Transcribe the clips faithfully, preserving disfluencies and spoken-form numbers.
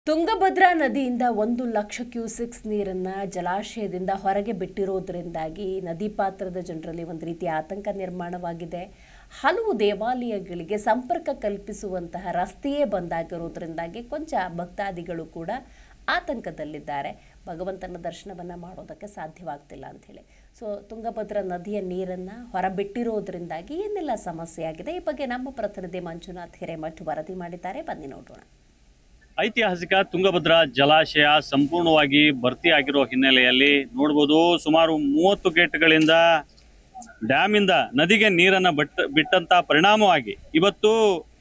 ತುಂಗಭದ್ರಾ ನದಿಯಿಂದ ಒಂದು ಲಕ್ಷ ಕ್ಯೂಸೆಕ್ಸ್ ನೀರನ್ನು ಜಲಾಶಯದಿಂದ ಹೊರಗೆ ಬಿಟ್ಟಿರೋದ್ರಿಂದಾಗಿ ನದಿ ಪಾತ್ರದ ಜನರಲ್ಲಿ ಒಂದು ರೀತಿಯ ಆತಂಕ ನಿರ್ಮಾಣವಾಗಿದೆ. ಹಲವು ದೇವಾಲಯಗಳಿಗೆ ಸಂಪರ್ಕ ಕಲ್ಪಿಸುವಂತಹ ರಸ್ತೆಯೇ ಬಂದಾಗಿರೋದ್ರಿಂದಾಗಿ ಕೊಂಚ ಭಕ್ತಾದಿಗಳು ಕೂಡ ಆತಂಕದಲ್ಲಿದ್ದಾರೆ. ಭಗವಂತನ ದರ್ಶನವನ್ನು ಮಾಡೋದಕ್ಕೆ ಸಾಧ್ಯವಾಗ್ತಿಲ್ಲ ಅಂತ ಹೇಳಿ. ಸೊ ತುಂಗಭದ್ರಾ ನದಿಯ ನೀರನ್ನು ಹೊರಬಿಟ್ಟಿರೋದ್ರಿಂದಾಗಿ ಏನೆಲ್ಲ ಸಮಸ್ಯೆ ಆಗಿದೆ, ಈ ಬಗ್ಗೆ ನಮ್ಮ ಪ್ರತಿನಿಧಿ ಮಂಜುನಾಥ್ ಹಿರೇಮಠ್ ವರದಿ ಮಾಡಿದ್ದಾರೆ. ಬನ್ನಿ ನೋಡೋಣ. ಐತಿಹಾಸಿಕ ತುಂಗಭದ್ರಾ ಜಲಾಶಯ ಸಂಪೂರ್ಣವಾಗಿ ಭರ್ತಿ ಆಗಿರೋ ಹಿನ್ನೆಲೆಯಲ್ಲಿ ನೋಡಬಹುದು, ಸುಮಾರು ಮೂವತ್ತು ಗೇಟ್ಗಳಿಂದ ಡ್ಯಾಮಿಂದ ನದಿಗೆ ನೀರನ್ನ ಬಿಟ್ಟ ಬಿಟ್ಟಂತ ಪರಿಣಾಮವಾಗಿ ಇವತ್ತು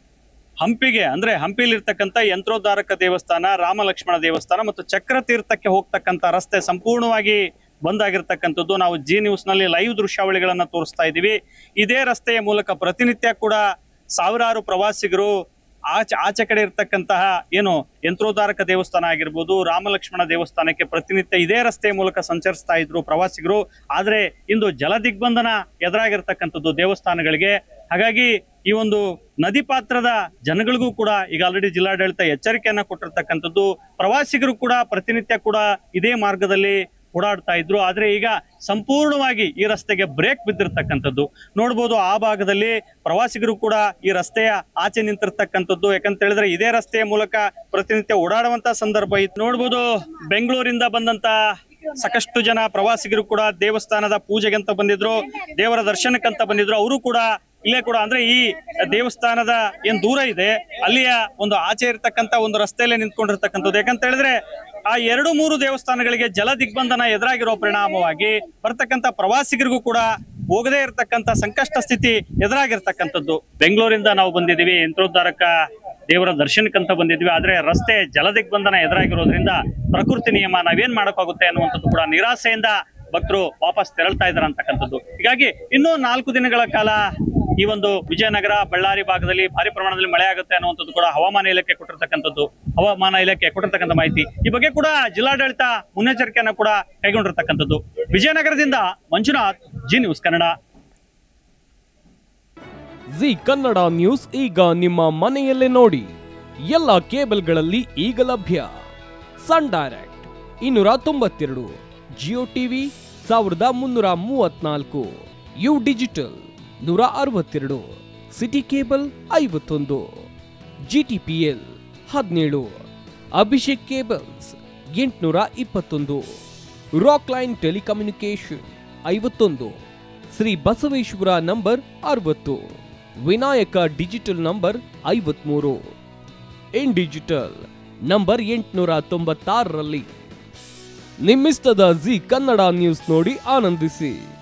ಹಂಪಿಗೆ ಅಂದ್ರೆ ಹಂಪಿಲಿರ್ತಕ್ಕಂಥ ಯಂತ್ರೋದ್ಧಾರಕ ದೇವಸ್ಥಾನ, ರಾಮಲಕ್ಷ್ಮಣ ದೇವಸ್ಥಾನ ಮತ್ತು ಚಕ್ರತೀರ್ಥಕ್ಕೆ ಹೋಗ್ತಕ್ಕಂಥ ರಸ್ತೆ ಸಂಪೂರ್ಣವಾಗಿ ಬಂದಾಗಿರ್ತಕ್ಕಂಥದ್ದು ನಾವು ಜಿ ನ್ಯೂಸ್ ನಲ್ಲಿ ಲೈವ್ ದೃಶ್ಯಾವಳಿಗಳನ್ನ ತೋರಿಸ್ತಾ ಇದ್ದೀವಿ. ಇದೇ ರಸ್ತೆಯ ಮೂಲಕ ಪ್ರತಿನಿತ್ಯ ಕೂಡ ಸಾವಿರಾರು ಪ್ರವಾಸಿಗರು ಆಚೆ ಆಚೆ ಕಡೆ ಇರ್ತಕ್ಕಂತಹ ಏನು ಯಂತ್ರೋದ್ಧಾರಕ ದೇವಸ್ಥಾನ ಆಗಿರ್ಬೋದು, ರಾಮಲಕ್ಷ್ಮಣ ದೇವಸ್ಥಾನಕ್ಕೆ ಪ್ರತಿನಿತ್ಯ ಇದೇ ರಸ್ತೆಯ ಮೂಲಕ ಸಂಚರಿಸ್ತಾ ಇದ್ರು ಪ್ರವಾಸಿಗರು. ಆದ್ರೆ ಇಂದು ಜಲ ದಿಗ್ಬಂಧನ ಎದುರಾಗಿರ್ತಕ್ಕಂಥದ್ದು ದೇವಸ್ಥಾನಗಳಿಗೆ. ಹಾಗಾಗಿ ಈ ಒಂದು ನದಿ ಪಾತ್ರದ ಜನಗಳಿಗೂ ಕೂಡ ಈಗ ಆಲ್ರೆಡಿ ಜಿಲ್ಲಾಡಳಿತ ಎಚ್ಚರಿಕೆಯನ್ನ ಕೊಟ್ಟಿರ್ತಕ್ಕಂಥದ್ದು. ಪ್ರವಾಸಿಗರು ಕೂಡ ಪ್ರತಿನಿತ್ಯ ಕೂಡ ಇದೇ ಮಾರ್ಗದಲ್ಲಿ ಓಡಾಡ್ತಾ ಇದ್ರು. ಆದ್ರೆ ಈಗ ಸಂಪೂರ್ಣವಾಗಿ ಈ ರಸ್ತೆಗೆ ಬ್ರೇಕ್ ಬಿದ್ದಿರ್ತಕ್ಕಂಥದ್ದು ನೋಡ್ಬೋದು. ಆ ಭಾಗದಲ್ಲಿ ಪ್ರವಾಸಿಗರು ಕೂಡ ಈ ರಸ್ತೆಯ ಆಚೆ ನಿಂತಿರ್ತಕ್ಕಂಥದ್ದು. ಯಾಕಂತ ಹೇಳಿದ್ರೆ ಇದೇ ರಸ್ತೆಯ ಮೂಲಕ ಪ್ರತಿನಿತ್ಯ ಓಡಾಡುವಂತ ಸಂದರ್ಭ ಇತ್ತು. ನೋಡ್ಬೋದು, ಬೆಂಗಳೂರಿಂದ ಬಂದಂತ ಸಾಕಷ್ಟು ಜನ ಪ್ರವಾಸಿಗರು ಕೂಡ ದೇವಸ್ಥಾನದ ಪೂಜೆಗಂತ ಬಂದಿದ್ರು, ದೇವರ ದರ್ಶನಕ್ಕಂತ ಬಂದಿದ್ರು. ಅವರು ಕೂಡ ಇಲ್ಲೇ ಕೂಡ ಅಂದ್ರೆ ಈ ದೇವಸ್ಥಾನದ ಏನ್ ದೂರ ಇದೆ ಅಲ್ಲಿಯ ಒಂದು ಆಚೆ ಇರ್ತಕ್ಕಂಥ ಒಂದು ರಸ್ತೆಯಲ್ಲೇ ನಿಂತ್ಕೊಂಡಿರ್ತಕ್ಕಂಥದ್ದು. ಯಾಕಂತ ಹೇಳಿದ್ರೆ ಆ ಎರಡು ಮೂರು ದೇವಸ್ಥಾನಗಳಿಗೆ ಜಲ ದಿಗ್ಬಂಧನ ಎದುರಾಗಿರೋ ಪರಿಣಾಮವಾಗಿ ಬರ್ತಕ್ಕಂಥ ಪ್ರವಾಸಿಗರಿಗೂ ಕೂಡ ಹೋಗದೇ ಇರತಕ್ಕಂಥ ಸಂಕಷ್ಟ ಸ್ಥಿತಿ ಎದುರಾಗಿರ್ತಕ್ಕಂಥದ್ದು. ಬೆಂಗಳೂರಿಂದ ನಾವು ಬಂದಿದ್ದೀವಿ, ಯಂತ್ರೋದ್ಧಾರಕ ದೇವರ ದರ್ಶನಕ್ಕಂತ ಬಂದಿದ್ವಿ. ಆದ್ರೆ ರಸ್ತೆ ಜಲ ದಿಗ್ಬಂಧನ ಎದುರಾಗಿರೋದ್ರಿಂದ ಪ್ರಕೃತಿ ನಿಯಮ ನಾವೇನ್ ಮಾಡಕ್ಕಾಗುತ್ತೆ ಅನ್ನುವಂಥದ್ದು ಕೂಡ ನಿರಾಸೆಯಿಂದ ಭಕ್ತರು ವಾಪಸ್ ತೆರಳ್ತಾ ಇದಾರೆ ಅಂತಕ್ಕಂಥದ್ದು. ಹೀಗಾಗಿ ಇನ್ನೂ ನಾಲ್ಕು ದಿನಗಳ ಕಾಲ ಈ ಒಂದು ವಿಜಯನಗರ ಬಳ್ಳಾರಿ ಭಾಗದಲ್ಲಿ ಭಾರಿ ಪ್ರಮಾಣದಲ್ಲಿ ಮಳೆ ಆಗುತ್ತೆ ಅನ್ನುವಂಥದ್ದು ಕೂಡ ಹವಾಮಾನ ಇಲಾಖೆ ಕೊಟ್ಟಿರ್ತಕ್ಕಂಥದ್ದು ಹವಾಮಾನ ಇಲಾಖೆ ಕೊಟ್ಟಿರ್ತಕ್ಕಂಥ ಮಾಹಿತಿ. ಈ ಬಗ್ಗೆ ಕೂಡ ಜಿಲ್ಲಾಡಳಿತ ಮುನ್ನೆಚ್ಚರಿಕೆಯನ್ನು ಕೂಡ ಕೈಗೊಂಡಿರ್ತಕ್ಕಂಥದ್ದು. ವಿಜಯನಗರದಿಂದ Manjunath, Zee news Kannada. Zee Kannada news ಈಗ ನಿಮ್ಮ ಮನೆಯಲ್ಲೇ ನೋಡಿ. ಎಲ್ಲ ಕೇಬಲ್ಗಳಲ್ಲಿ ಈಗ ಲಭ್ಯ. ಸನ್ ಡೈರೆಕ್ಟ್ ಇನ್ನೂರ ತೊಂಬತ್ತೆರಡು, ಜಿಯೋ ಟಿವಿ ಸಾವಿರದ ಮುನ್ನೂರ ಮೂವತ್ನಾಲ್ಕು, ಯು ಡಿಜಿಟಲ್ ನೂರ ಅರವತ್ತೆರಡು, ಸಿಟಿ ಕೇಬಲ್ ಐವತ್ತೊಂದು, ಜಿ ಟಿ ಪಿ ಎಲ್ ಹದಿನೇಳು, ಅಭಿಷೇಕ್ ಕೇಬಲ್ಸ್ ಎಂಟುನೂರ ಇಪ್ಪತ್ತೊಂದು, ರಾಕ್ ಲೈನ್ ಟೆಲಿಕಮ್ಯುನಿಕೇಶನ್ ಐವತ್ತೊಂದು, ಶ್ರೀ ಬಸವೇಶ್ವರ ನಂಬರ್ ಅರವತ್ತು, ವಿನಾಯಕ ಡಿಜಿಟಲ್ ನಂಬರ್ ಐವತ್ಮೂರು, ಇನ್ ಡಿಜಿಟಲ್ ನಂಬರ್ ಎಂಟುನೂರ ತೊಂಬತ್ತಾರರಲ್ಲಿ. ನಿಮ್ಮಿಸ್ತದ ಜಿ ಕನ್ನಡ ನ್ಯೂಸ್ ನೋಡಿ ಆನಂದಿಸಿ.